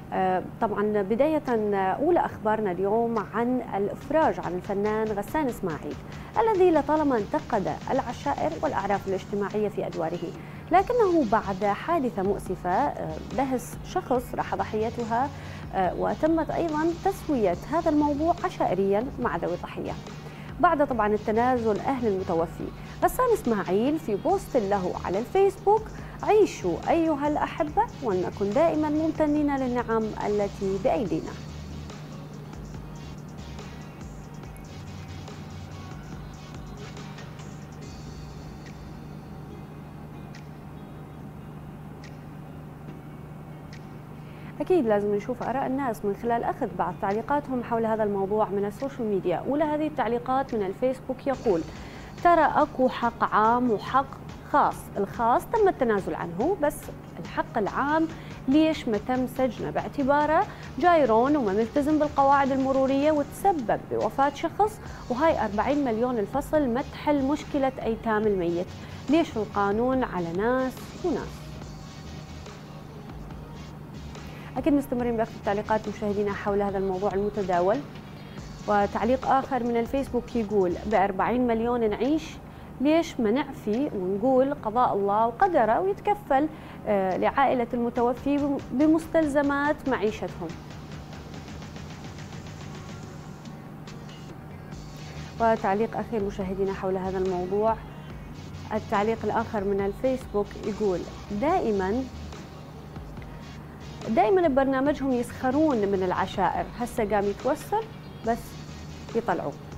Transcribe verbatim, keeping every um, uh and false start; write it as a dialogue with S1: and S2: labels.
S1: طبعا بداية أولى أخبارنا اليوم عن الإفراج عن الفنان غسان إسماعيل الذي لطالما انتقد العشائر والأعراف الاجتماعية في أدواره، لكنه بعد حادثة مؤسفة دهس شخص راح ضحيتها، وتمت أيضا تسوية هذا الموضوع عشائريا مع ذوي الضحية بعد طبعا التنازل أهل المتوفي. غسان إسماعيل في بوست له على الفيسبوك: عيشوا أيها الأحبة ولنكن دائما ممتنين للنعم التي بأيدينا. أكيد لازم نشوف آراء الناس من خلال أخذ بعض تعليقاتهم حول هذا الموضوع من السوشيال ميديا. أولى هذه التعليقات من الفيسبوك يقول: ترى أكو حق عام وحق خاص، الخاص تم التنازل عنه، بس الحق العام ليش ما تم سجنه باعتباره جايرون وما ملتزم بالقواعد المرورية وتسبب بوفاة شخص، وهاي أربعين مليون الفصل ما تحل مشكلة أيتام الميت، ليش القانون على ناس وناس. أكيد مستمرين بأخذ التعليقات مشاهدينا حول هذا الموضوع المتداول. وتعليق آخر من الفيسبوك يقول: بأربعين مليون نعيش، ليش ما نعفي ونقول قضاء الله وقدره ويتكفل لعائلة المتوفي بمستلزمات معيشتهم. وتعليق أخير مشاهدينا حول هذا الموضوع، التعليق الآخر من الفيسبوك يقول: دائما دائما ببرنامجهم يسخرون من العشائر، هسه قام يتوسل بس يطلعوه.